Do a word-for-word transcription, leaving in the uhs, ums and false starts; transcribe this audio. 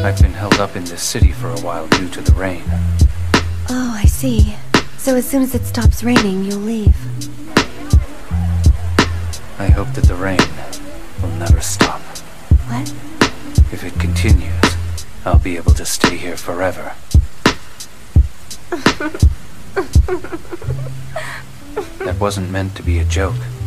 I've been held up in this city for a while due to the rain. Oh, I see. So as soon as it stops raining, you'll leave. I hope that the rain will never stop. What? If it continues, I'll be able to stay here forever. That wasn't meant to be a joke.